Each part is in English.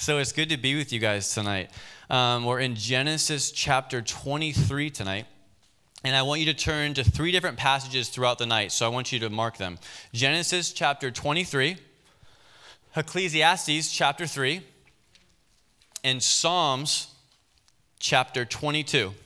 So it's good to be with you guys tonight. We're in Genesis chapter 23 tonight. And I want you to turn to 3 different passages throughout the night. So I want you to mark them. Genesis chapter 23, Ecclesiastes chapter 3, and Psalms chapter 22.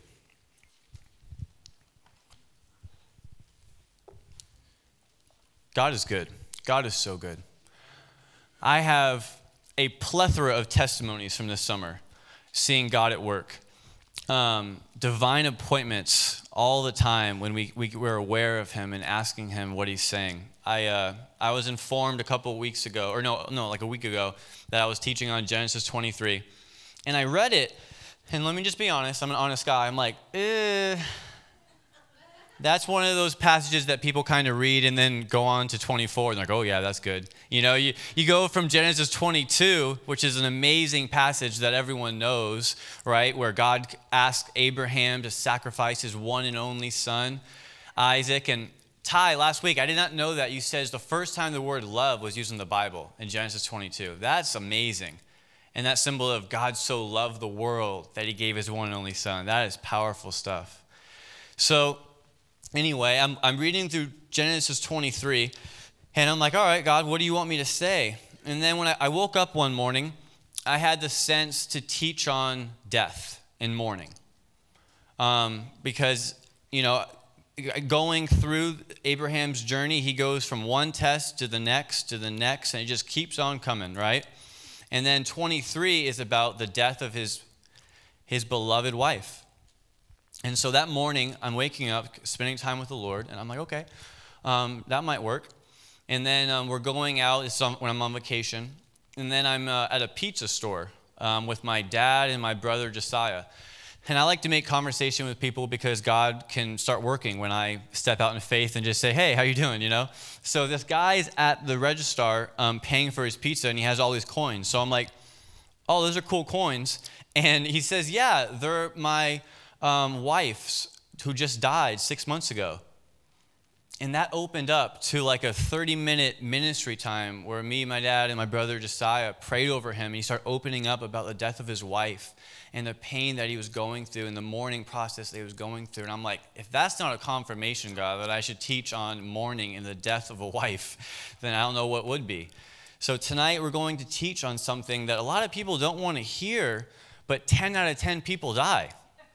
God is good. God is so good. I have a plethora of testimonies from this summer, seeing God at work. Divine appointments all the time when we're aware of him and asking him what he's saying. I was informed a couple of weeks ago, or like a week ago, that I was teaching on Genesis 23. And I read it, and let me just be honest, I'm an honest guy. I'm like, that's one of those passages that people kind of read and then go on to 24 and they're like, oh yeah, that's good. You know, you go from Genesis 22, which is an amazing passage that everyone knows, right? Where God asked Abraham to sacrifice his one and only son, Isaac. And Ty, last week, I did not know that you said it's the first time the word love was used in the Bible in Genesis 22. That's amazing. And that symbol of God so loved the world that he gave his one and only son. That is powerful stuff. So, anyway, I'm reading through Genesis 23, and I'm like, all right, God, what do you want me to say? And then when I woke up one morning, I had the sense to teach on death and mourning. Because, you know, going through Abraham's journey, he goes from one test to the next, and it just keeps on coming, right? And then 23 is about the death of his beloved wife. And so that morning, I'm waking up, spending time with the Lord, and I'm like, okay, that might work. And then we're going out when I'm on vacation, and then I'm at a pizza store with my dad and my brother Josiah. And I like to make conversation with people because God can start working when I step out in faith and just say, hey, how you doing, you know? So this guy's at the register paying for his pizza, and he has all these coins. So I'm like, oh, those are cool coins. And he says, yeah, they're my wife's who just died 6 months ago. And that opened up to like a 30-minute ministry time where me, my dad, and my brother Josiah prayed over him. And he started opening up about the death of his wife and the pain that he was going through and the mourning process that he was going through. And I'm like, if that's not a confirmation, God, that I should teach on mourning and the death of a wife, then I don't know what would be. So tonight we're going to teach on something that a lot of people don't want to hear, but 10 out of 10 people die.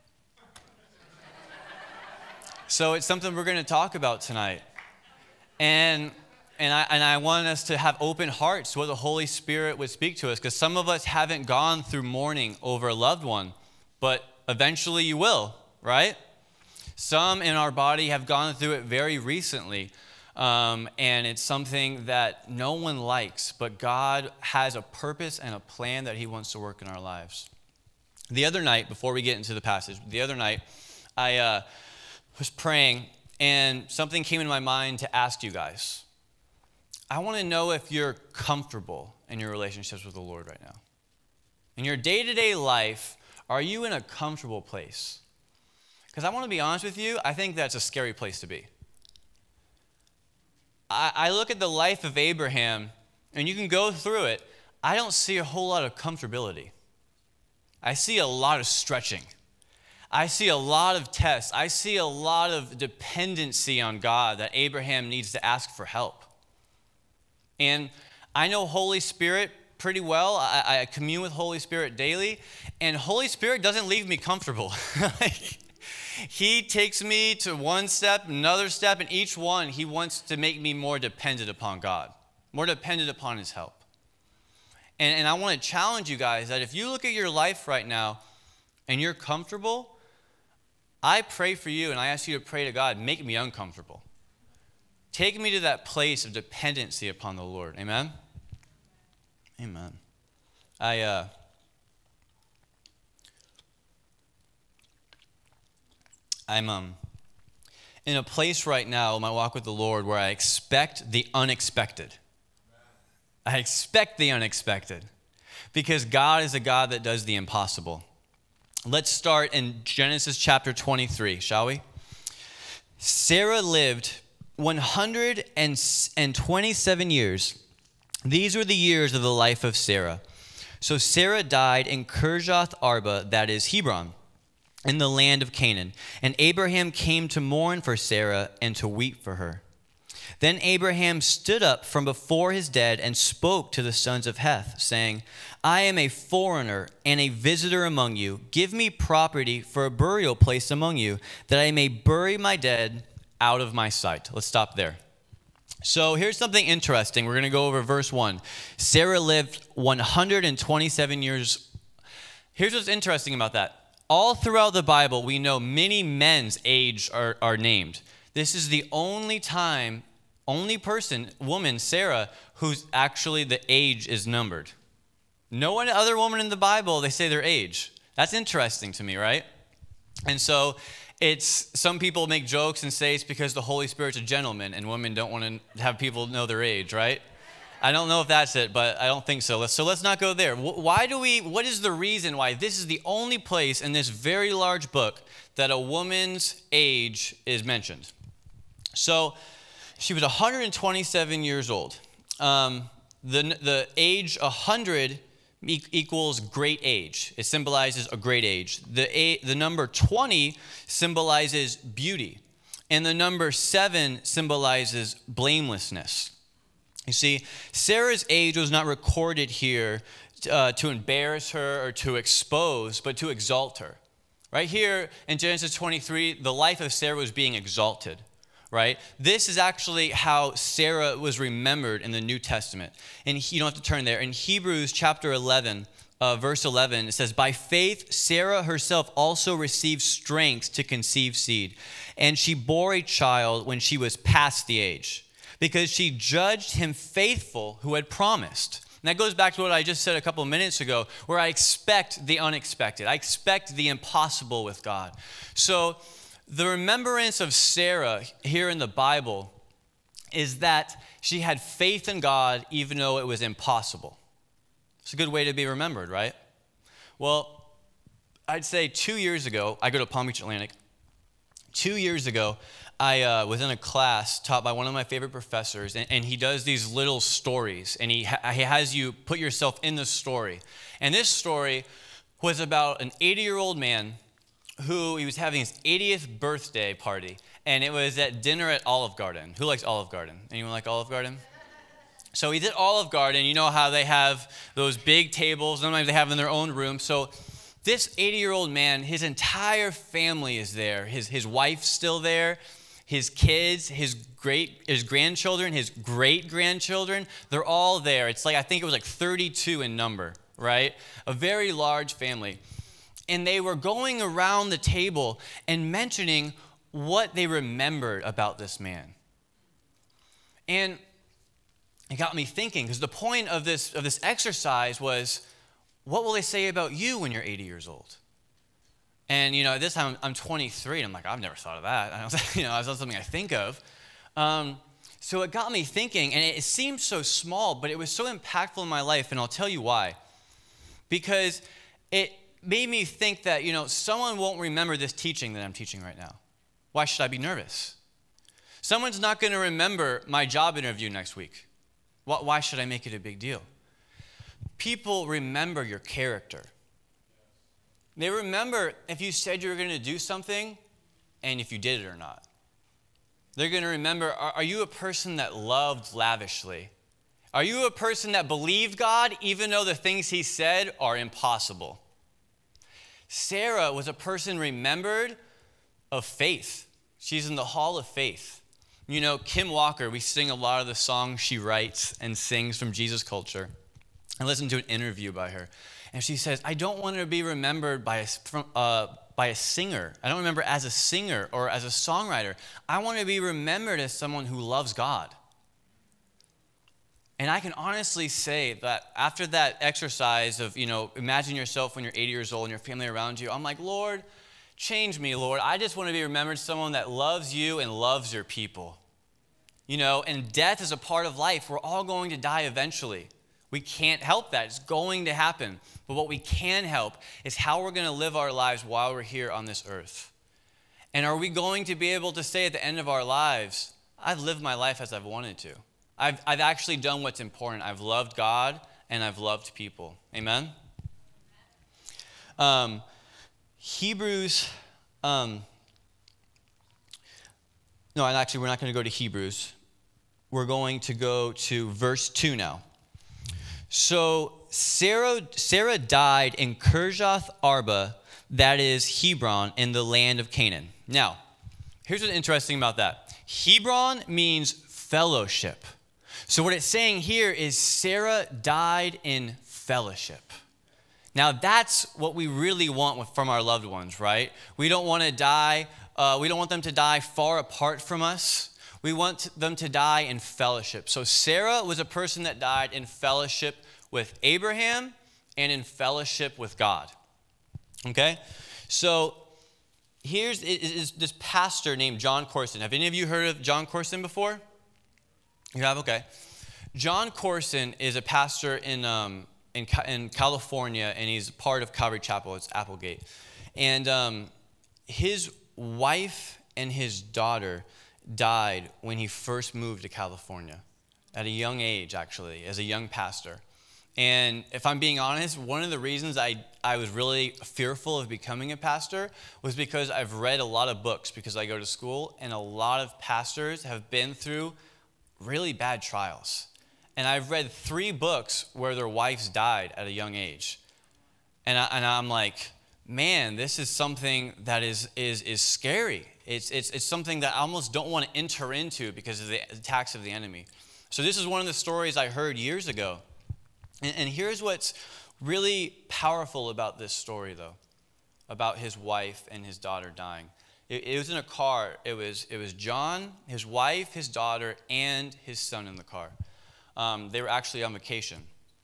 So it's something we're going to talk about tonight. And I want us to have open hearts to what the Holy Spirit would speak to us, because some of us haven't gone through mourning over a loved one, but eventually you will, right? Some in our body have gone through it very recently, and it's something that no one likes, but God has a purpose and a plan that he wants to work in our lives. The other night, before we get into the passage, I was praying, and something came into my mind to ask you guys. I want to know if you're comfortable in your relationships with the Lord right now. In your day-to-day life, are you in a comfortable place? Because I want to be honest with you, I think that's a scary place to be. I look at the life of Abraham, and you can go through it. I don't see a whole lot of comfortability. I see a lot of stretching. I see a lot of tests. I see a lot of dependency on God that Abraham needs to ask for help. And I know Holy Spirit pretty well. I commune with Holy Spirit daily, and Holy Spirit doesn't leave me comfortable. He takes me to one step, another step, and each one he wants to make me more dependent upon God, more dependent upon his help. And I want to challenge you guys that if you look at your life right now and you're comfortable, I pray for you, and I ask you to pray to God, make me uncomfortable. Take me to that place of dependency upon the Lord. Amen? Amen. I'm in a place right now in my walk with the Lord where I expect the unexpected. I expect the unexpected because God is a God that does the impossible. Let's start in Genesis chapter 23, shall we? Sarah lived 127 years. These were the years of the life of Sarah. So Sarah died in Kirjath Arba, that is Hebron, in the land of Canaan. And Abraham came to mourn for Sarah and to weep for her. Then Abraham stood up from before his dead and spoke to the sons of Heth, saying, I am a foreigner and a visitor among you. Give me property for a burial place among you, that I may bury my dead out of my sight. Let's stop there. So here's something interesting. We're going to go over verse 1. Sarah lived 127 years. Here's what's interesting about that. All throughout the Bible, we know many men's age are named. This is the only time, only person, woman, Sarah, who's actually the age is numbered. No one other woman in the Bible, they say their age. That's interesting to me, right? And so some people make jokes and say it's because the Holy Spirit's a gentleman and women don't want to have people know their age, right? I don't know if that's it, but I don't think so. So let's not go there. What is the reason why this is the only place in this very large book that a woman's age is mentioned? So she was 127 years old. The age 100 equals great age. It symbolizes a great age. The number 20 symbolizes beauty. And the number 7 symbolizes blamelessness. You see, Sarah's age was not recorded here to embarrass her or to expose, but to exalt her. Right here in Genesis 23, the life of Sarah was being exalted. Right? This is actually how Sarah was remembered in the New Testament. And you don't have to turn there. In Hebrews chapter 11, verse 11, it says, by faith, Sarah herself also received strength to conceive seed. And she bore a child when she was past the age, because she judged him faithful who had promised. And that goes back to what I just said a couple of minutes ago, where I expect the unexpected. I expect the impossible with God. So the remembrance of Sarah here in the Bible is that she had faith in God even though it was impossible. It's a good way to be remembered, right? Well, I'd say 2 years ago, I go to Palm Beach Atlantic. 2 years ago, I was in a class taught by one of my favorite professors, and he does these little stories, and he has you put yourself in the story. And this story was about an 80-year-old man who he was having his 80th birthday party, and it was at dinner at Olive Garden. Who likes Olive Garden? Anyone like Olive Garden? So he's at Olive Garden. You know how they have those big tables. Sometimes they have them in their own room. So this 80-year-old man, his entire family is there. His wife's still there. His kids, his grandchildren, his great-grandchildren, they're all there. It's like, I think it was like 32 in number, right? A very large family. And they were going around the table and mentioning what they remembered about this man. And it got me thinking, because the point of this exercise was, what will they say about you when you're 80 years old? And, at this time, I'm 23, and I'm like, I've never thought of that. It's not something I think of. So it got me thinking, and it seemed so small, but it was so impactful in my life, and I'll tell you why. Because it made me think that, someone won't remember this teaching that I'm teaching right now. Why should I be nervous? Someone's not going to remember my job interview next week. Why should I make it a big deal? People remember your character. They remember if you said you were going to do something and if you did it or not. They're going to remember, are you a person that loved lavishly? Are you a person that believed God even though the things he said are impossible? Sarah was a person remembered of faith. She's in the hall of faith. Kim Walker, we sing a lot of the songs she writes and sings from Jesus culture. I listened to an interview by her, and she says, I don't want to be remembered by a singer. I don't remember as a singer or as a songwriter. I want to be remembered as someone who loves God. And I can honestly say that after that exercise of, imagine yourself when you're 80 years old and your family around you, I'm like, Lord, change me, Lord. I just want to be remembered as someone that loves you and loves your people. And death is a part of life. We're all going to die eventually. We can't help that. It's going to happen. But what we can help is how we're going to live our lives while we're here on this earth. And are we going to be able to say at the end of our lives, I've lived my life as I've wanted to. I've actually done what's important. I've loved God and I've loved people. Amen? Hebrews, no, and actually we're not going to go to Hebrews. We're going to go to verse 2 now. So Sarah died in Kirjath Arba, that is Hebron, in the land of Canaan. Now, here's what's interesting about that. Hebron means fellowship. So what it's saying here is Sarah died in fellowship. Now, that's what we really want from our loved ones, right? We don't want to die. We don't want them to die far apart from us. We want them to die in fellowship. So Sarah was a person that died in fellowship with Abraham and in fellowship with God. Okay? So here's this pastor named John Corson. Have any of you heard of John Corson before? You have? Okay. John Corson is a pastor in California, and he's part of Calvary Chapel. It's Applegate. And his wife and his daughter died when he first moved to California, at a young age, actually, as a young pastor. And if I'm being honest, one of the reasons I was really fearful of becoming a pastor was because I've read a lot of books because I go to school, and a lot of pastors have been through really bad trials. And I've read 3 books where their wives died at a young age. And I'm like, man, this is something that is scary. It's something that I almost don't want to enter into because of the attacks of the enemy. So this is one of the stories I heard years ago. And here's what's really powerful about this story, though, about his wife and his daughter dying. It was in a car. It was John, his wife, his daughter, and his son in the car. They were actually on vacation.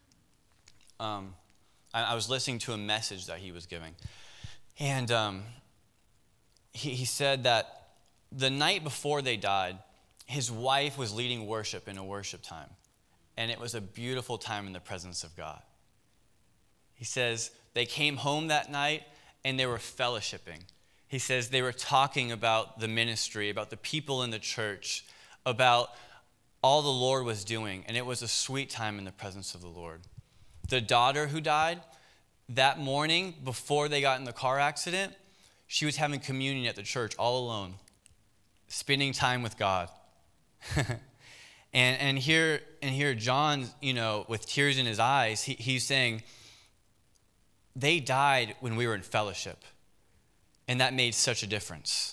I was listening to a message that he was giving. And he said that the night before they died, his wife was leading worship in a worship time. And it was a beautiful time in the presence of God. He says they came home that night and they were fellowshipping. He says they were talking about the ministry, about the people in the church, about all the Lord was doing. And it was a sweet time in the presence of the Lord. The daughter who died, that morning before they got in the car accident, she was having communion at the church all alone, spending time with God. And here John, with tears in his eyes, he's saying, they died when we were in fellowship. And that made such a difference.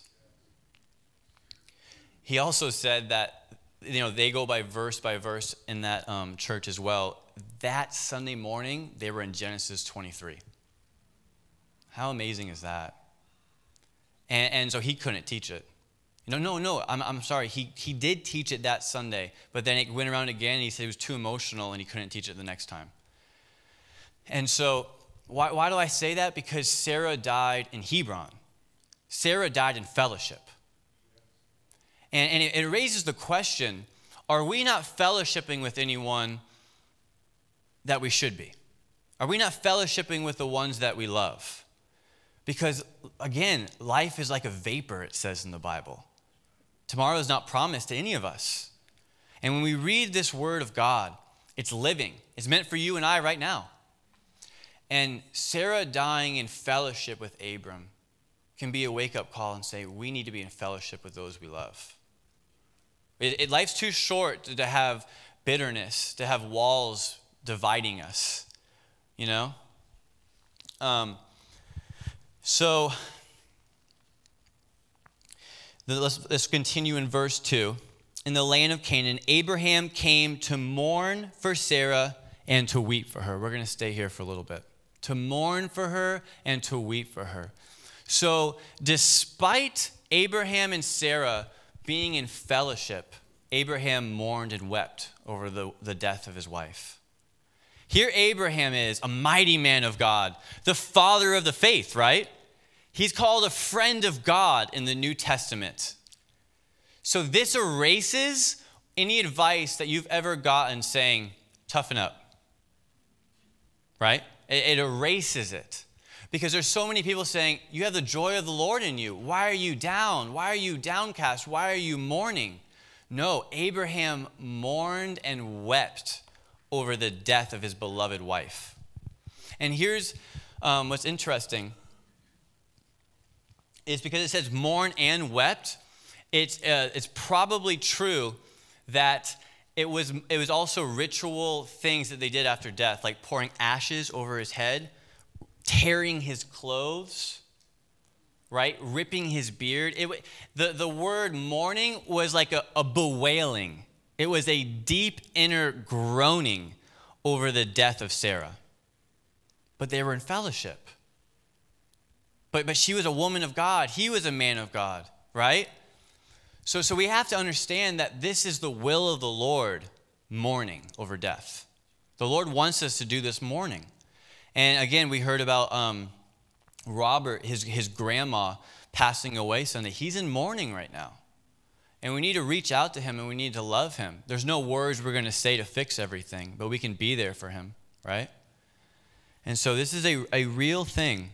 He also said that, they go by verse in that church as well. That Sunday morning, they were in Genesis 23. How amazing is that? And so he couldn't teach it. No, I'm sorry. He did teach it that Sunday, but then it went around again, and he said it was too emotional, and he couldn't teach it the next time. And so why do I say that? Because Sarah died in Hebron. Sarah died in fellowship. And it raises the question, are we not fellowshipping with anyone that we should be? Are we not fellowshipping with the ones that we love? Because, again, life is like a vapor, it says in the Bible. Tomorrow is not promised to any of us. And when we read this word of God, it's living. It's meant for you and I right now. And Sarah dying in fellowship with Abram can be a wake-up call and say, we need to be in fellowship with those we love. Life's too short to have bitterness, to have walls dividing us, So let's continue in verse 2. In the land of Canaan, Abraham came to mourn for Sarah and to weep for her. We're going to stay here for a little bit. To mourn for her and to weep for her. So despite Abraham and Sarah being in fellowship, Abraham mourned and wept over the death of his wife. Here Abraham is, a mighty man of God, the father of the faith, right? He's called a friend of God in the New Testament. So this erases any advice that you've ever gotten saying, toughen up, right? It erases it. Because there's so many people saying, you have the joy of the Lord in you. Why are you down? Why are you downcast? Why are you mourning? No, Abraham mourned and wept over the death of his beloved wife. And here's what's interesting is because it says mourn and wept, it's probably true that it was also ritual things that they did after death, like pouring ashes over his head, tearing his clothes, right? Ripping his beard. The word mourning was like a bewailing. It was a deep inner groaning over the death of Sarah. But they were in fellowship. But she was a woman of God. He was a man of God, right? So we have to understand that this is the will of the Lord, mourning over death. The Lord wants us to do this mourning. And again, we heard about Robert, his grandma, passing away Sunday. He's in mourning right now. And we need to reach out to him and we need to love him. There's no words we're going to say to fix everything, but we can be there for him, right? And so this is a real thing.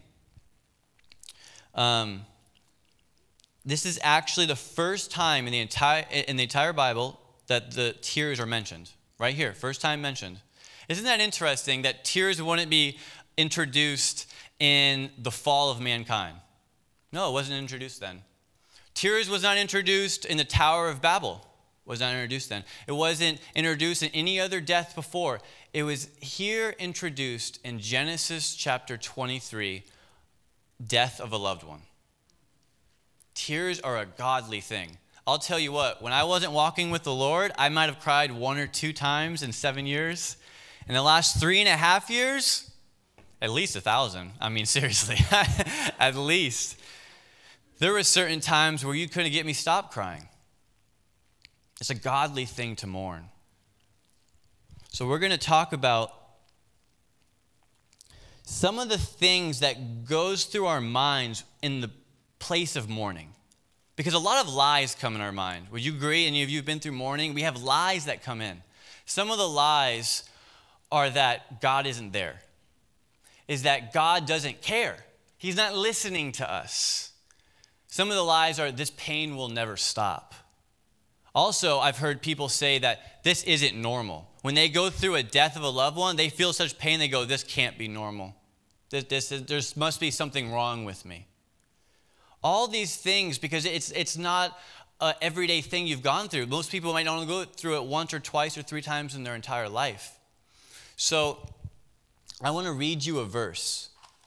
This is actually the first time in the entire Bible that the tears are mentioned. Right here, first time mentioned. Isn't that interesting that tears wouldn't be introduced in the fall of mankind? No, it wasn't introduced then. Tears was not introduced in the Tower of Babel. Was not introduced then. It wasn't introduced in any other death before. It was here introduced in Genesis chapter 23, death of a loved one. Tears are a godly thing. I'll tell you what, when I wasn't walking with the Lord, I might have cried 1 or 2 times in 7 years. In the last 3.5 years, at least 1,000. I mean, seriously, at least. There were certain times where you couldn't get me stop crying. It's a godly thing to mourn. So we're going to talk about some of the things that goes through our minds in the place of mourning. Because a lot of lies come in our mind. Would you agree? Any of you have been through mourning? We have lies that come in. Some of the lies are that God isn't there. Is that God doesn't care. He's not listening to us. Some of the lies are this pain will never stop. Also, I've heard people say that this isn't normal. When they go through a death of a loved one, they feel such pain, they go, this can't be normal. There must be something wrong with me. All these things, because it's not an everyday thing you've gone through. Most people might only go through it once or twice or 3 times in their entire life. So I want to read you a verse.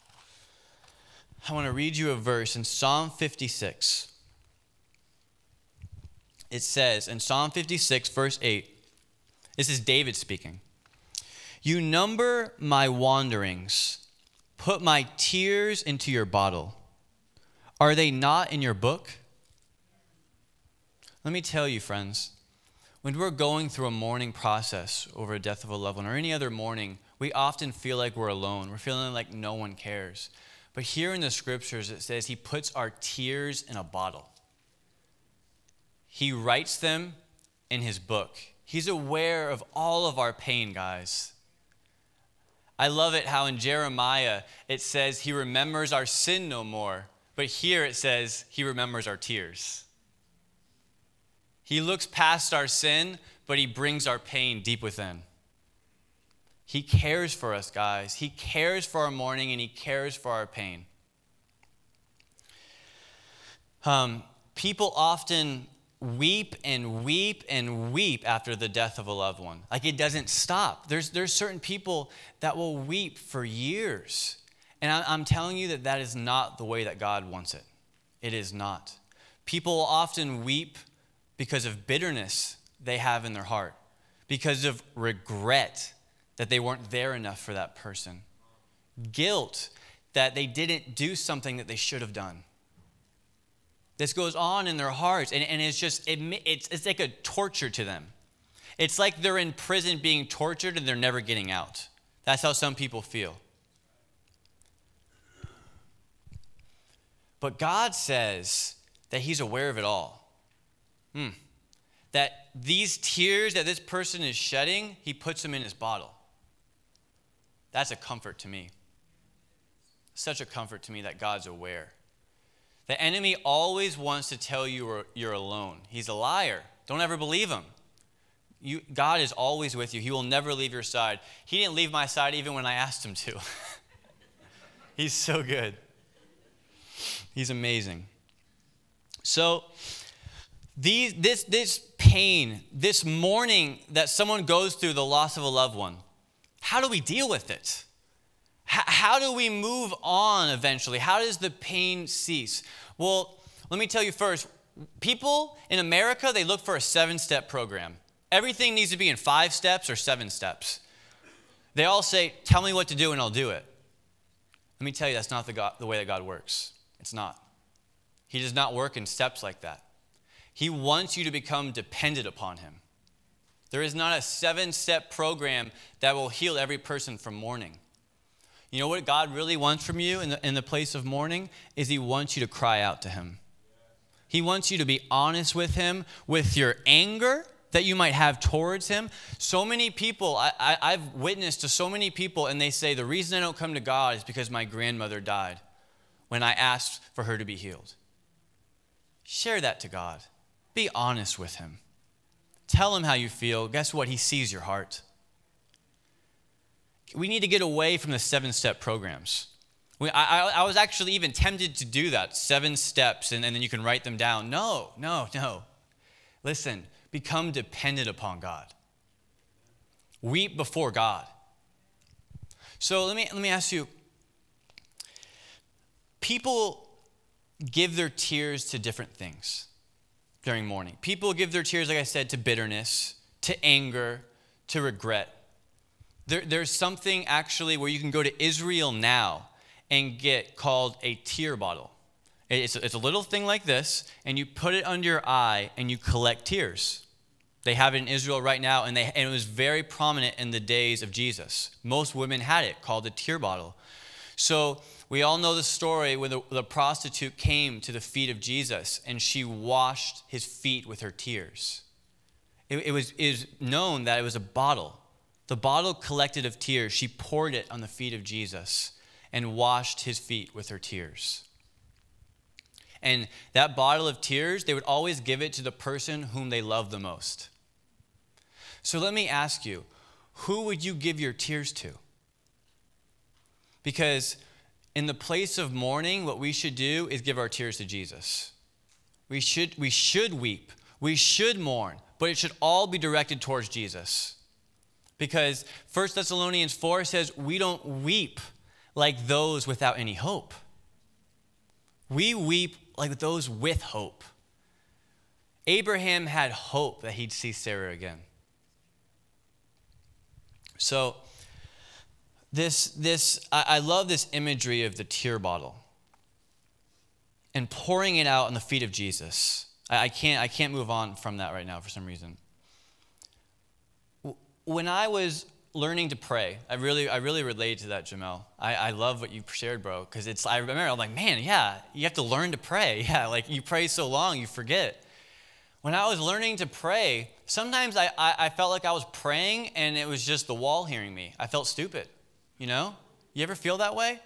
I want to read you a verse in Psalm 56. It says in Psalm 56, verse 8, this is David speaking. You number my wanderings, put my tears into your bottle. Are they not in your book? Let me tell you, friends, when we're going through a mourning process over a death of a loved one or any other mourning, we often feel like we're alone. We're feeling like no one cares. But here in the scriptures, it says he puts our tears in a bottle. He writes them in his book. He's aware of all of our pain, guys. I love it how in Jeremiah, it says he remembers our sin no more. But here it says he remembers our tears. He looks past our sin, but he brings our pain deep within. He cares for us, guys. He cares for our mourning and he cares for our pain. People often weep and weep and weep after the death of a loved one. Like it doesn't stop. There's certain people that will weep for years. And I'm telling you that is not the way that God wants it. It is not. People often weep because of bitterness they have in their heart, because of regret that they weren't there enough for that person, guilt that they didn't do something that they should have done. This goes on in their hearts, and it's just, it's like a torture to them. It's like they're in prison being tortured and they're never getting out. That's how some people feel. But God says that he's aware of it all. That these tears that this person is shedding, he puts them in his bottle. That's a comfort to me. Such a comfort to me that God's aware. The enemy always wants to tell you you're alone. He's a liar. Don't ever believe him. God is always with you. He will never leave your side. He didn't leave my side even when I asked him to. He's so good. He's amazing. So this pain, this mourning that someone goes through the loss of a loved one, how do we deal with it? How do we move on eventually? How does the pain cease? Well, let me tell you first, people in America, they look for a 7-step program. Everything needs to be in 5 steps or 7 steps. They all say, tell me what to do and I'll do it. Let me tell you, that's not the way that God works. It's not. He does not work in steps like that. He wants you to become dependent upon him. There is not a 7-step program that will heal every person from mourning. You know what God really wants from you in the place of mourning is he wants you to cry out to him. He wants you to be honest with him, with your anger that you might have towards him. So many people, I've witnessed to so many people, and they say, the reason I don't come to God is because my grandmother died when I asked for her to be healed. Share that to God. Be honest with him. Tell him how you feel. Guess what? He sees your heart. We need to get away from the 7-step programs. I was actually even tempted to do that, 7 steps, and then you can write them down. No. Listen, become dependent upon God. Weep before God. So let me ask you, people give their tears to different things during mourning. People give their tears, like I said, to bitterness, to anger, to regret. There's something actually where you can go to Israel now and get called a tear bottle. It's a little thing like this, and you put it under your eye and you collect tears. They have it in Israel right now, and it was very prominent in the days of Jesus. Most women had it, called a tear bottle. So we all know the story where the prostitute came to the feet of Jesus, and she washed his feet with her tears. It was known that it was a bottle. The bottle collected of tears, she poured it on the feet of Jesus and washed his feet with her tears. And that bottle of tears, they would always give it to the person whom they love the most. So let me ask you, who would you give your tears to? Because in the place of mourning, what we should do is give our tears to Jesus. We should weep. We should mourn, but it should all be directed towards Jesus. Because 1 Thessalonians 4 says we don't weep like those without any hope. We weep like those with hope. Abraham had hope that he'd see Sarah again. So I love this imagery of the tear bottle and pouring it out on the feet of Jesus. I can't move on from that right now for some reason. When I was learning to pray, I really related to that, Jamel. I love what you shared, bro, because I remember, I'm like, man, yeah, you have to learn to pray. Yeah, like you pray so long, you forget. When I was learning to pray, sometimes I felt like I was praying and it was just the wall hearing me. I felt stupid, you know? You ever feel that way?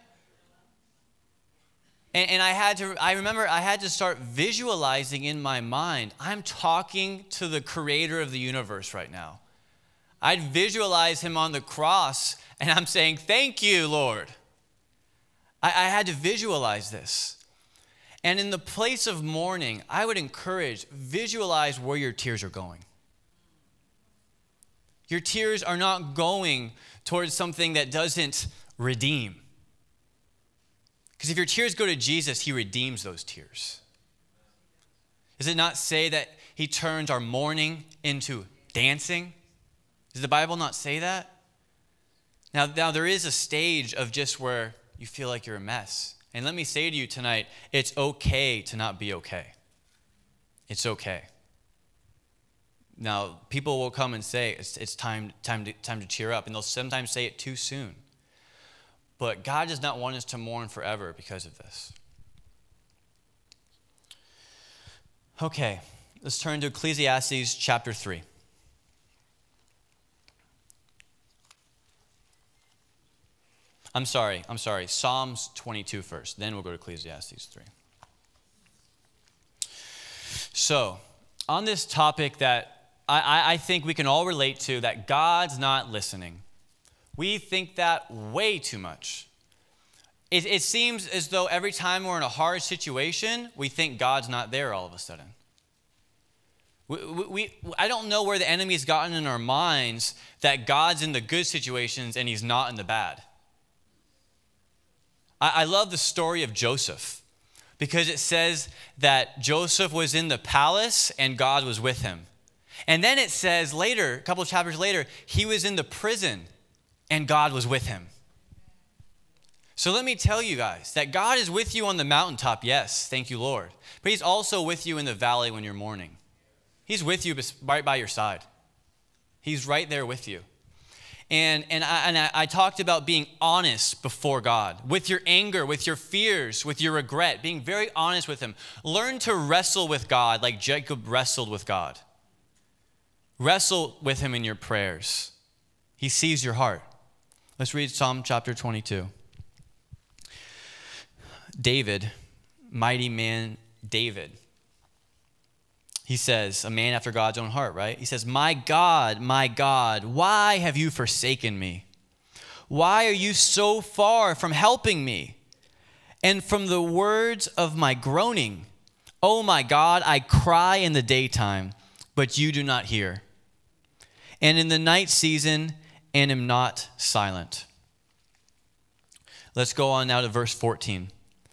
And I remember I had to start visualizing in my mind, I'm talking to the creator of the universe right now. I'd visualize him on the cross, and I'm saying, thank you, Lord. I had to visualize this. And in the place of mourning, I would encourage, visualize where your tears are going. Your tears are not going towards something that doesn't redeem. Because if your tears go to Jesus, he redeems those tears. Does it not say that he turns our mourning into dancing? Does the Bible not say that? Now there is a stage of just where you feel like you're a mess. And let me say to you tonight, it's okay to not be okay. It's okay. Now, people will come and say, it's time to cheer up, and they'll sometimes say it too soon. But God does not want us to mourn forever because of this. Okay, let's turn to Ecclesiastes chapter 3. I'm sorry. Psalms 22 first, then we'll go to Ecclesiastes 3. So, on this topic that I think we can all relate to that God's not listening. We think that way too much. It seems as though every time we're in a hard situation, we think God's not there all of a sudden. I don't know where the enemy has gotten in our minds that God's in the good situations and he's not in the bad. I love the story of Joseph because it says that Joseph was in the palace and God was with him. And then it says later, a couple of chapters later, he was in the prison and God was with him. So let me tell you guys that God is with you on the mountaintop, yes, thank you, Lord. But he's also with you in the valley when you're mourning. He's with you right by your side. He's right there with you. And I talked about being honest before God, with your anger, with your fears, with your regret, being very honest with him. Learn to wrestle with God like Jacob wrestled with God. Wrestle with him in your prayers. He sees your heart. Let's read Psalm chapter 22. David, mighty man David. He says, a man after God's own heart, right? He says, my God, why have you forsaken me? Why are you so far from helping me? And from the words of my groaning, oh my God, I cry in the daytime, but you do not hear. And in the night season, and am not silent. Let's go on now to verse 14.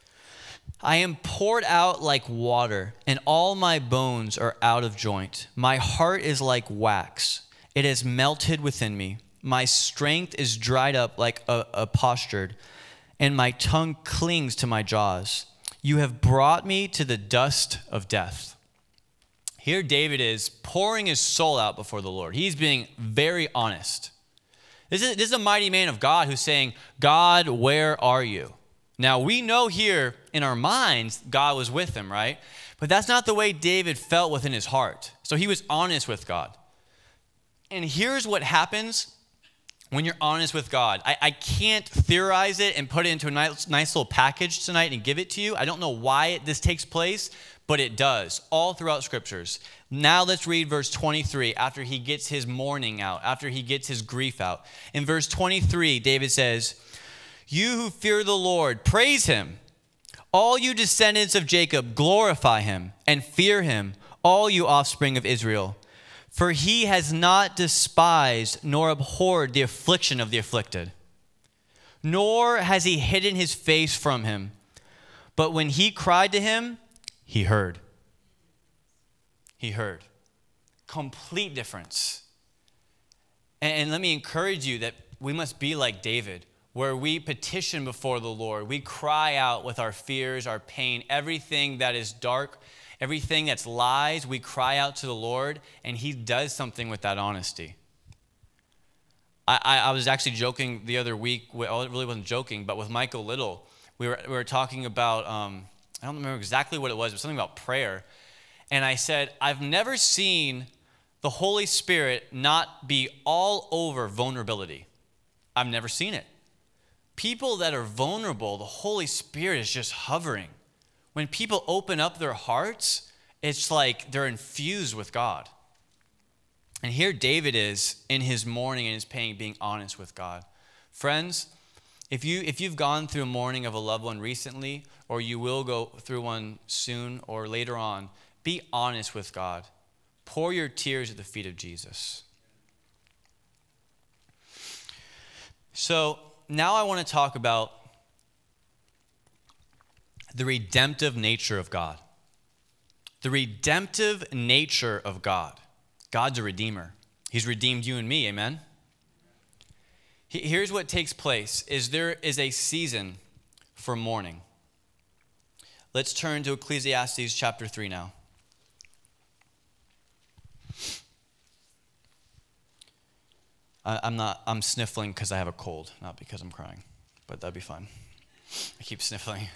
I am poured out like water, and all my bones are out of joint. My heart is like wax. It has melted within me. My strength is dried up like a potsherd, and my tongue clings to my jaws. You have brought me to the dust of death. Here David is pouring his soul out before the Lord. He's being very honest. This is a mighty man of God who's saying, God, where are you? Now, we know here in our minds God was with him, right? But that's not the way David felt within his heart. So he was honest with God. And here's what happens when you're honest with God. I can't theorize it and put it into a nice little package tonight and give it to you. I don't know why this takes place, but it does all throughout scriptures. Now let's read verse 23 after he gets his mourning out, after he gets his grief out. In verse 23, David says, you who fear the Lord, praise him. All you descendants of Jacob, glorify him and fear him, all you offspring of Israel. For he has not despised nor abhorred the affliction of the afflicted, nor has he hidden his face from him. But when he cried to him, he heard. He heard. Complete difference. And let me encourage you that we must be like David, where we petition before the Lord. We cry out with our fears, our pain, everything that is dark, everything that's lies, we cry out to the Lord, and he does something with that honesty. I was actually joking the other week, well, it really wasn't joking, but with Michael Little, we were talking about, I don't remember exactly what it was, but something about prayer. And I said, I've never seen the Holy Spirit not be all over vulnerability. I've never seen it. People that are vulnerable, the Holy Spirit is just hovering. When people open up their hearts, it's like they're infused with God. And here David is in his mourning and his pain, being honest with God. Friends, if you've gone through a mourning of a loved one recently, or you will go through one soon or later on, be honest with God. Pour your tears at the feet of Jesus. So now I want to talk about the redemptive nature of God. The redemptive nature of God. God's a redeemer. He's redeemed you and me, amen? Here's what takes place, is there is a season for mourning. Let's turn to Ecclesiastes chapter 3 now. I'm sniffling because I have a cold, not because I'm crying, but that'd be fun. I keep sniffling.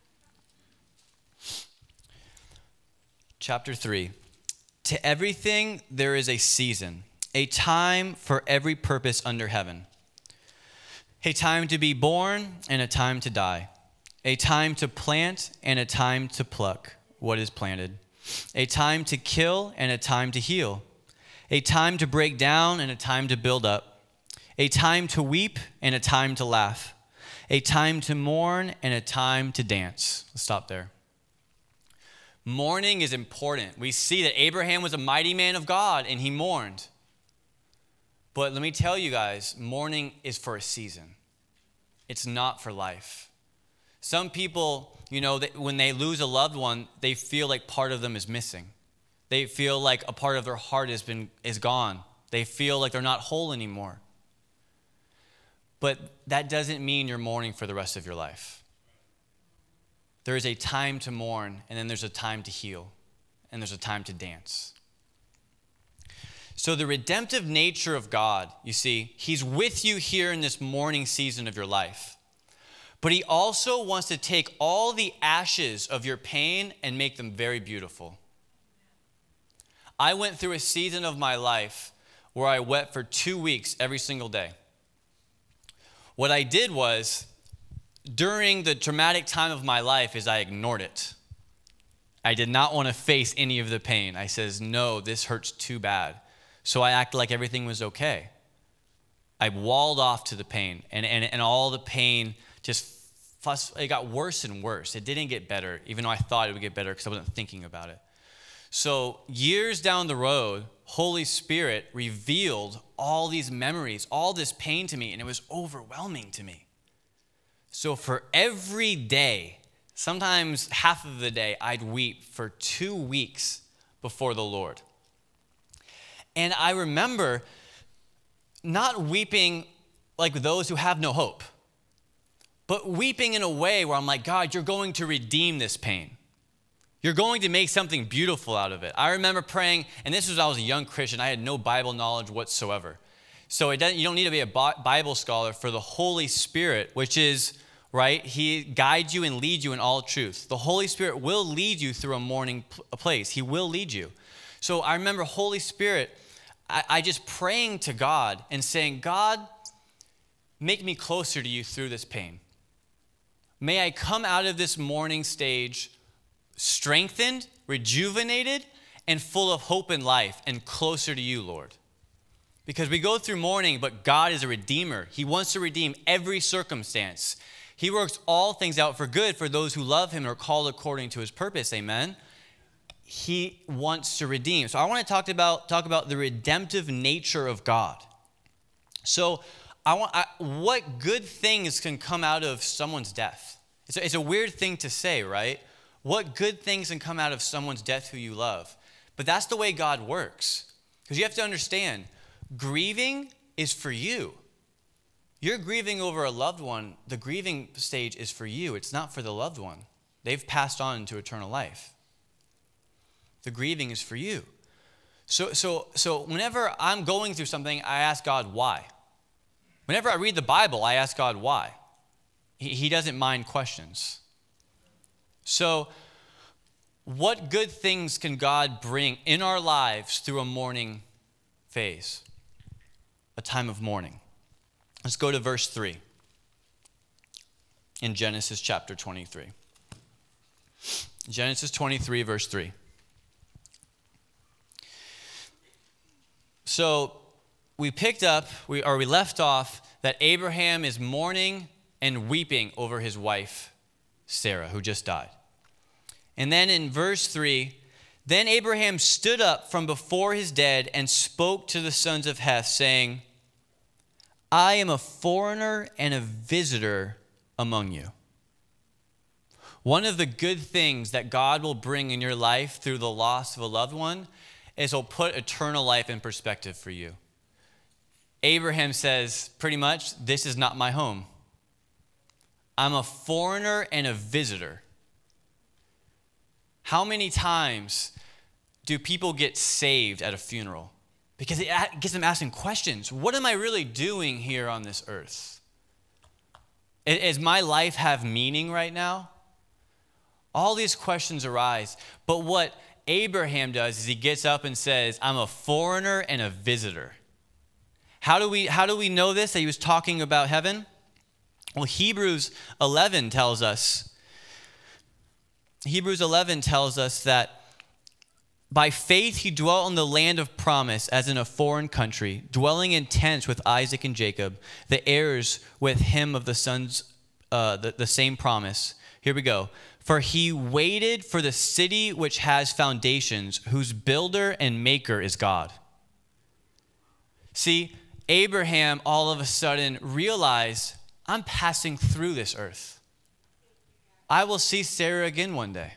Chapter 3. To everything there is a season, a time for every purpose under heaven. A time to be born and a time to die. A time to plant and a time to pluck what is planted. A time to kill and a time to heal. a time to break down and a time to build up, a time to weep and a time to laugh, a time to mourn and a time to dance. Let's stop there. Mourning is important. We see that Abraham was a mighty man of God and he mourned. But let me tell you guys, mourning is for a season. It's not for life. Some people, when they lose a loved one, they feel like part of them is missing. They feel like a part of their heart is gone. They feel like they're not whole anymore. But that doesn't mean you're mourning for the rest of your life. There is a time to mourn, and then there's a time to heal, and there's a time to dance. So the redemptive nature of God, you see, he's with you here in this mourning season of your life. But he also wants to take all the ashes of your pain and make them very beautiful. I went through a season of my life where I wept for 2 weeks every single day. What I did was, during the traumatic time of my life, is I ignored it. I did not want to face any of the pain. I says, no, this hurts too bad. So I acted like everything was okay. I walled off to the pain, and all the pain it got worse and worse. It didn't get better, even though I thought it would get better because I wasn't thinking about it. So years down the road, Holy Spirit revealed all these memories, all this pain to me, and it was overwhelming to me. So for every day, sometimes half of the day, I'd weep for 2 weeks before the Lord. And I remember not weeping like those who have no hope, but weeping in a way where I'm like, God, you're going to redeem this pain. You're going to make something beautiful out of it. I remember praying, and this was when I was a young Christian. I had no Bible knowledge whatsoever. So you don't need to be a Bible scholar for the Holy Spirit, which is, right, he guides you and leads you in all truth. The Holy Spirit will lead you through a mourning place. He will lead you. So I remember Holy Spirit, I just praying to God and saying, God, make me closer to you through this pain. May I come out of this mourning stage strengthened, rejuvenated, and full of hope in life and closer to you, Lord. Because we go through mourning, but God is a redeemer. He wants to redeem every circumstance. He works all things out for good for those who love him and are called according to his purpose. Amen. He wants to redeem. So I want to talk about the redemptive nature of God. So what good things can come out of someone's death? It's a weird thing to say, right? What good things can come out of someone's death who you love? But that's the way God works. Because you have to understand, grieving is for you. You're grieving over a loved one. The grieving stage is for you. It's not for the loved one. They've passed on into eternal life. The grieving is for you. So whenever I'm going through something, I ask God why. Whenever I read the Bible, I ask God why. He doesn't mind questions. So what good things can God bring in our lives through a mourning phase? A time of mourning. Let's go to verse 3 in Genesis chapter 23. Genesis 23, verse 3. So we left off that Abraham is mourning and weeping over his wife, Sarah, who just died. And then in verse 3, then Abraham stood up from before his dead and spoke to the sons of Heth, saying, I am a foreigner and a visitor among you. One of the good things that God will bring in your life through the loss of a loved one is he'll put eternal life in perspective for you. Abraham says, pretty much, this is not my home. I'm a foreigner and a visitor. How many times do people get saved at a funeral? Because it gets them asking questions. What am I really doing here on this earth? Does my life have meaning right now? All these questions arise. But what Abraham does is he gets up and says, I'm a foreigner and a visitor. How do we know this, that he was talking about heaven? Well, Hebrews 11 tells us that By faith he dwelt in the land of promise as in a foreign country, dwelling in tents with Isaac and Jacob, the heirs with him of the sons, the same promise. Here we go. For he waited for the city which has foundations, whose builder and maker is God. See, Abraham all of a sudden realized, I'm passing through this earth. I will see Sarah again one day.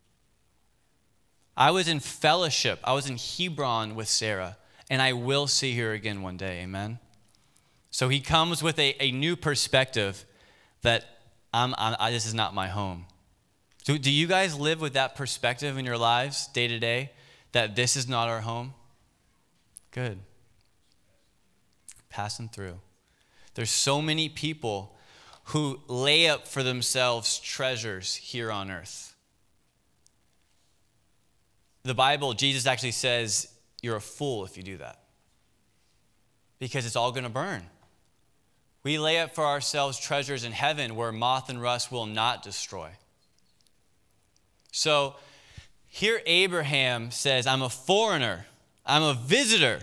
I was in fellowship. I was in Hebron with Sarah, and I will see her again one day. Amen. So he comes with a new perspective that this is not my home. Do you guys live with that perspective in your lives day to day, that this is not our home? Good. Passing through. There's so many people who lay up for themselves treasures here on earth. The Bible, Jesus actually says, you're a fool if you do that. Because it's all going to burn. We lay up for ourselves treasures in heaven where moth and rust will not destroy. So here Abraham says, I'm a foreigner. I'm a visitor.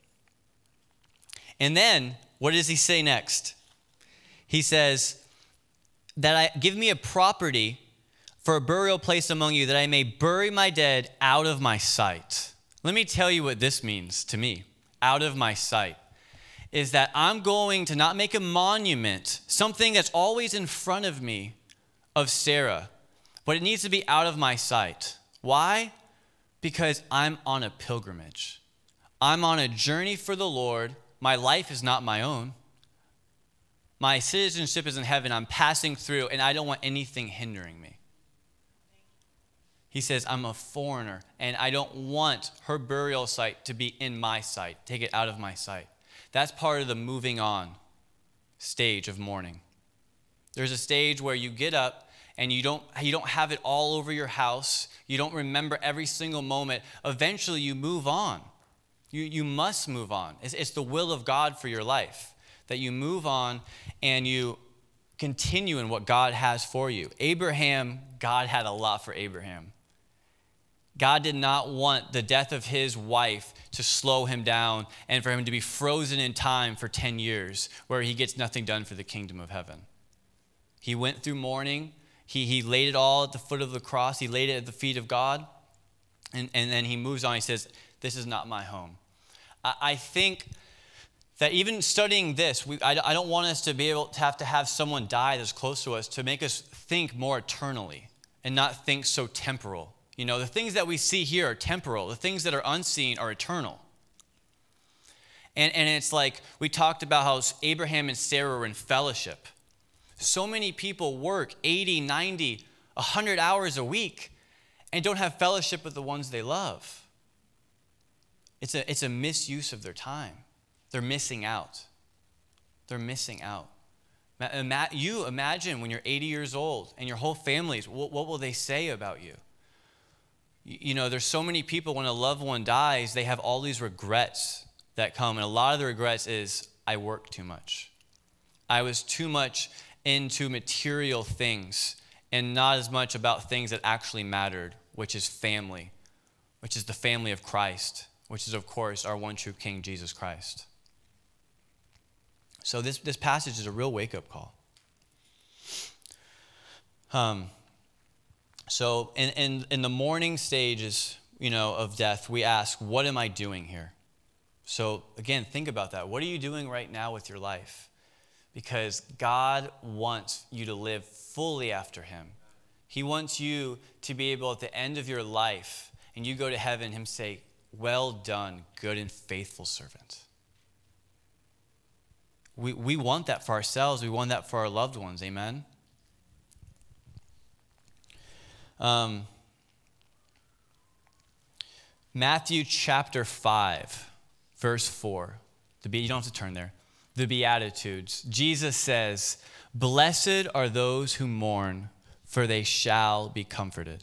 And then, what does he say next? He says, give me a property for a burial place among you, that I may bury my dead out of my sight. Let me tell you what this means to me, out of my sight, is that I'm going to not make a monument, something that's always in front of me, of Sarah, but it needs to be out of my sight. Why? Because I'm on a pilgrimage. I'm on a journey for the Lord. My life is not my own. My citizenship is in heaven. I'm passing through, and I don't want anything hindering me. He says, I'm a foreigner, and I don't want her burial site to be in my sight. Take it out of my sight. That's part of the moving on stage of mourning. There's a stage where you get up, and you don't have it all over your house. You don't remember every single moment. Eventually, you move on. You must move on. It's the will of God for your life, that you move on and you continue in what God has for you. Abraham, God had a lot for Abraham. God did not want the death of his wife to slow him down and for him to be frozen in time for 10 years where he gets nothing done for the kingdom of heaven. He went through mourning. He laid it all at the foot of the cross. He laid it at the feet of God. And then he moves on. He says, this is not my home. I think that even studying this, I don't want us to be able to have someone die that's close to us to make us think more eternally and not think so temporal. You know, the things that we see here are temporal. The things that are unseen are eternal. And it's like we talked about how Abraham and Sarah were in fellowship. So many people work 80, 90, 100 hours a week and don't have fellowship with the ones they love. It's a misuse of their time. They're missing out. They're missing out. You imagine when you're 80 years old and your whole family's, what will they say about you? You know, there's so many people when a loved one dies, they have all these regrets that come. And a lot of the regrets is, I worked too much. I was too much into material things and not as much about things that actually mattered, which is family, which is the family of Christ, which is, of course, our one true King, Jesus Christ. So this passage is a real wake-up call. So in the mourning stages, of death, we ask, what am I doing here? So again, think about that. What are you doing right now with your life? Because God wants you to live fully after him. He wants you to be able at the end of your life, and you go to heaven, him say, well done, good and faithful servant. We want that for ourselves. We want that for our loved ones. Amen? Matthew chapter 5, verse 4. You don't have to turn there. The Beatitudes. Jesus says, blessed are those who mourn, for they shall be comforted.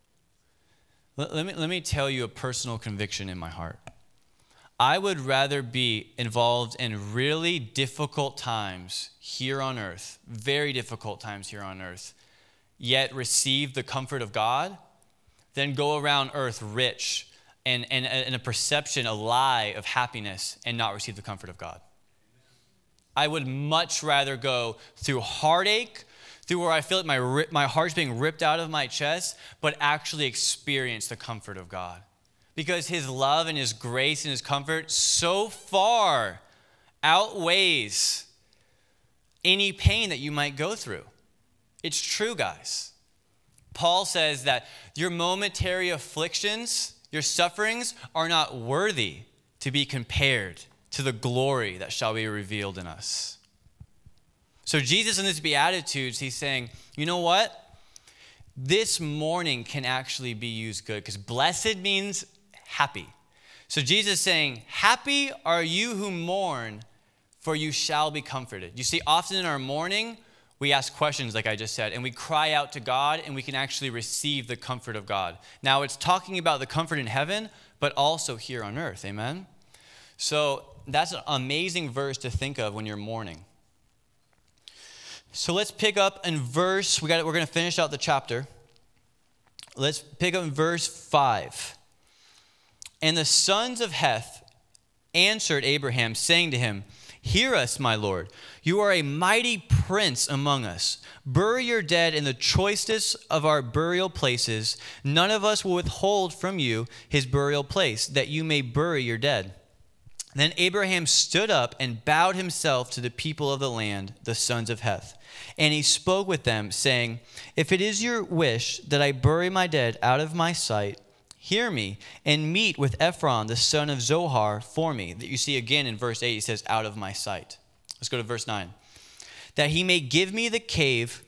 Let me tell you a personal conviction in my heart. I would rather be involved in really difficult times here on earth, very difficult times here on earth, yet receive the comfort of God, than go around earth rich and a perception, a lie of happiness and not receive the comfort of God. I would much rather go through heartache, through where I feel like my heart's being ripped out of my chest, but actually experience the comfort of God. Because his love and his grace and his comfort so far outweighs any pain that you might go through. It's true, guys. Paul says that your momentary afflictions, your sufferings, are not worthy to be compared to the glory that shall be revealed in us. So Jesus in this Beatitudes, he's saying, you know what? This mourning can actually be used good, because blessed means happy. So Jesus is saying, happy are you who mourn, for you shall be comforted. You see, often in our mourning, we ask questions like I just said, and we cry out to God, and we can actually receive the comfort of God. Now, it's talking about the comfort in heaven, but also here on earth, amen? So that's an amazing verse to think of when you're mourning. So let's pick up in verse, we're going to finish out the chapter. Let's pick up in verse 5. And the sons of Heth answered Abraham, saying to him, hear us, my Lord. You are a mighty prince among us. Bury your dead in the choicest of our burial places. None of us will withhold from you his burial place, that you may bury your dead. Then Abraham stood up and bowed himself to the people of the land, the sons of Heth. And he spoke with them, saying, if it is your wish that I bury my dead out of my sight, hear me, and meet with Ephron, the son of Zohar, for me. That you see again in verse 8, he says, out of my sight. Let's go to verse 9. That he may give me the cave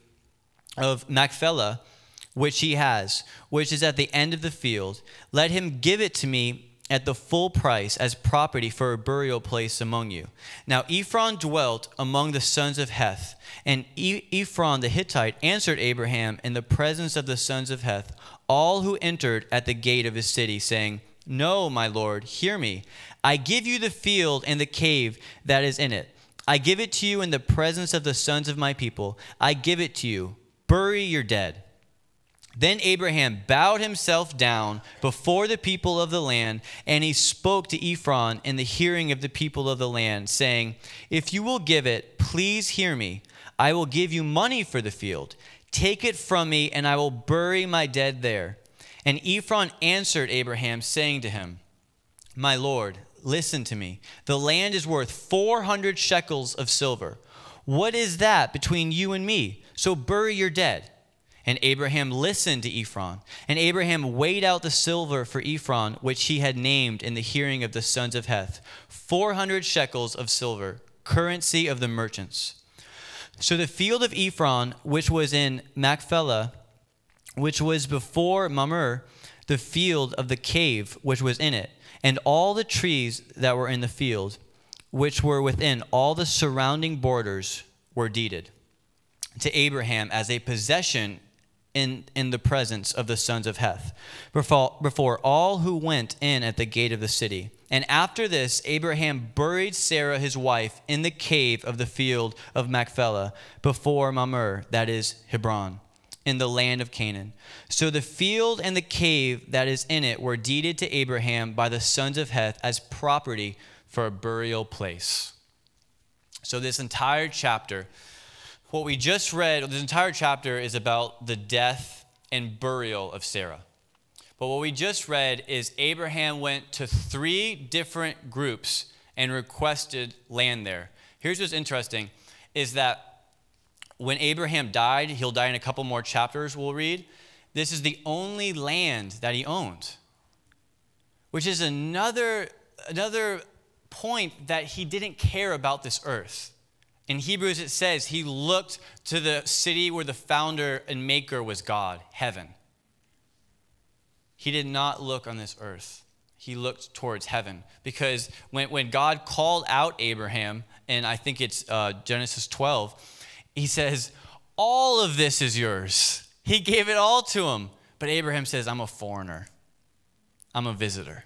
of Machpelah, which he has, which is at the end of the field. Let him give it to me at the full price as property for a burial place among you. Now Ephron dwelt among the sons of Heth, and Ephron the Hittite answered Abraham in the presence of the sons of Heth, all who entered at the gate of his city, saying, no, my Lord, hear me. I give you the field and the cave that is in it. I give it to you in the presence of the sons of my people. I give it to you. Bury your dead. Then Abraham bowed himself down before the people of the land, and he spoke to Ephron in the hearing of the people of the land, saying, if you will give it, please hear me. I will give you money for the field. Take it from me, and I will bury my dead there. And Ephron answered Abraham, saying to him, my Lord, listen to me. The land is worth 400 shekels of silver. What is that between you and me? So bury your dead. And Abraham listened to Ephron. And Abraham weighed out the silver for Ephron, which he had named in the hearing of the sons of Heth, 400 shekels of silver, currency of the merchants. So the field of Ephron, which was in Machpelah, which was before Mamre, the field of the cave which was in it, and all the trees that were in the field, which were within all the surrounding borders, were deeded to Abraham as a possession in the presence of the sons of Heth, before all who went in at the gate of the city. And after this, Abraham buried Sarah his wife in the cave of the field of Machpelah before Mamre, that is Hebron, in the land of Canaan. So the field and the cave that is in it were deeded to Abraham by the sons of Heth as property for a burial place. So this entire chapter, what we just read, this entire chapter is about the death and burial of Sarah. But what we just read is Abraham went to 3 different groups and requested land there. Here's what's interesting, is that when Abraham died, he'll die in a couple more chapters we'll read, this is the only land that he owned, which is another point that he didn't care about this earth. In Hebrews, it says he looked to the city where the founder and maker was God, heaven. He did not look on this earth. He looked towards heaven. Because when God called out Abraham, and I think it's Genesis 12, he says, all of this is yours. He gave it all to him. But Abraham says, I'm a foreigner. I'm a visitor.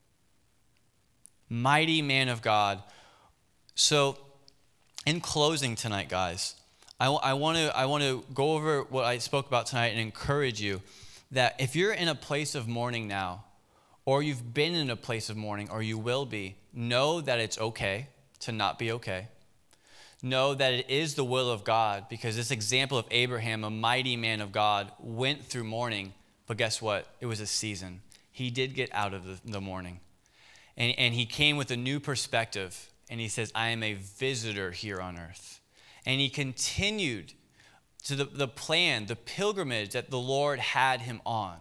Mighty man of God. So, in closing tonight, guys, I want to go over what I spoke about tonight and encourage you that if you're in a place of mourning now, or you've been in a place of mourning, or you will be, know that it's okay to not be okay. Know that it is the will of God, because this example of Abraham, a mighty man of God, went through mourning, but guess what? It was a season. He did get out of the mourning. And he came with a new perspective, and he says, I am a visitor here on earth. And he continued to the plan, the pilgrimage that the Lord had him on.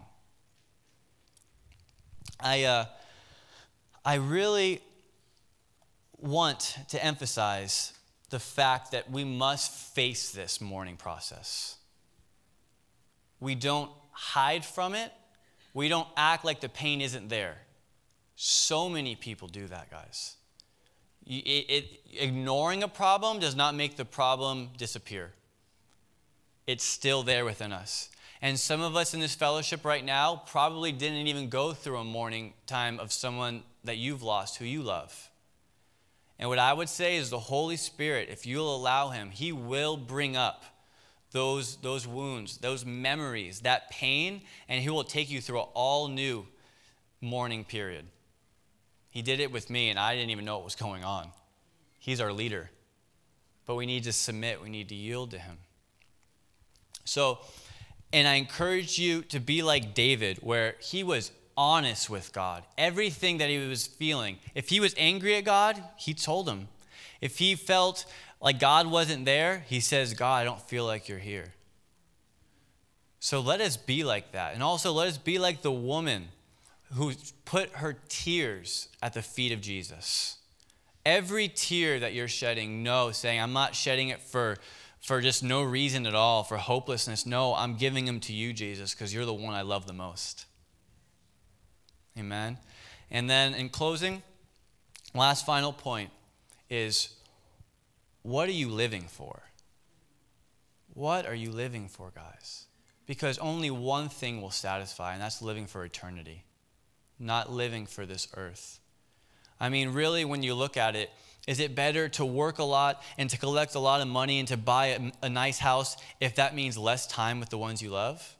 I really want to emphasize the fact that we must face this mourning process. We don't hide from it. We don't act like the pain isn't there. So many people do that, guys. Ignoring a problem does not make the problem disappear. It's still there within us. And some of us in this fellowship right now probably didn't even go through a mourning time of someone that you've lost who you love. And what I would say is the Holy Spirit, if you'll allow him, he will bring up those wounds, those memories, that pain, and he will take you through an all new mourning period. He did it with me, and I didn't even know what was going on. He's our leader. But we need to submit. We need to yield to him. So, and I encourage you to be like David, where he was honest with God. Everything that he was feeling. If he was angry at God, he told him. If he felt like God wasn't there, he says, God, I don't feel like you're here. So let us be like that. And also let us be like the woman who put her tears at the feet of Jesus. Every tear that you're shedding, saying, I'm not shedding it for just no reason at all, for hopelessness. No, I'm giving them to you, Jesus, because you're the one I love the most. Amen. And then in closing, last final point is, what are you living for? What are you living for, guys? Because only one thing will satisfy, and that's living for eternity, not living for this earth. I mean, really, when you look at it, is it better to work a lot and to collect a lot of money and to buy a nice house if that means less time with the ones you love?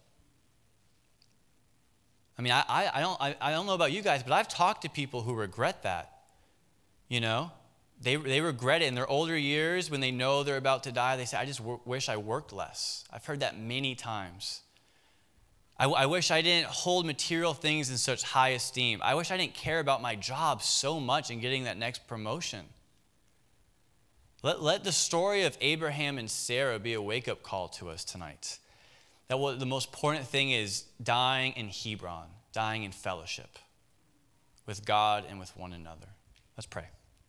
I mean, I don't know about you guys, but I've talked to people who regret that. You know, they regret it in their older years when they know they're about to die. They say, I just wish I worked less. I've heard that many times. I wish I didn't hold material things in such high esteem. I wish I didn't care about my job so much and getting that next promotion. Let the story of Abraham and Sarah be a wake-up call to us tonight. That what the most important thing is dying in Hebron, dying in fellowship with God and with one another. Let's pray.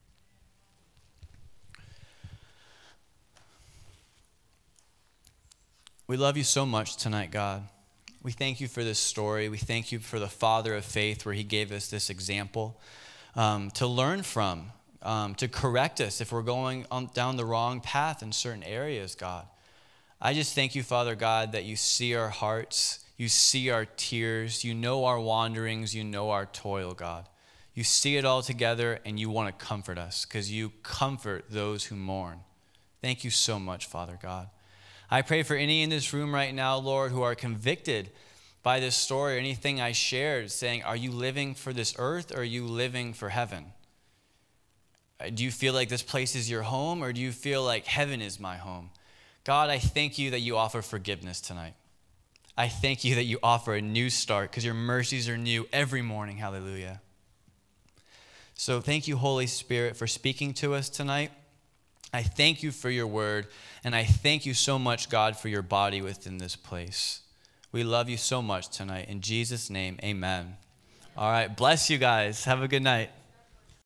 We love you so much tonight, God. We thank you for this story. We thank you for the father of faith where he gave us this example to learn from, to correct us if we're going down the wrong path in certain areas, God. I just thank you, Father God, that you see our hearts, you see our tears, you know our wanderings, you know our toil, God. You see it all together and you want to comfort us because you comfort those who mourn. Thank you so much, Father God. I pray for any in this room right now, Lord, who are convicted by this story or anything I shared, saying, are you living for this earth or are you living for heaven? Do you feel like this place is your home or do you feel like heaven is my home? God, I thank you that you offer forgiveness tonight. I thank you that you offer a new start because your mercies are new every morning. Hallelujah. So thank you, Holy Spirit, for speaking to us tonight. I thank you for your word, and I thank you so much, God, for your body within this place. We love you so much tonight. In Jesus' name, amen. All right, bless you guys. Have a good night.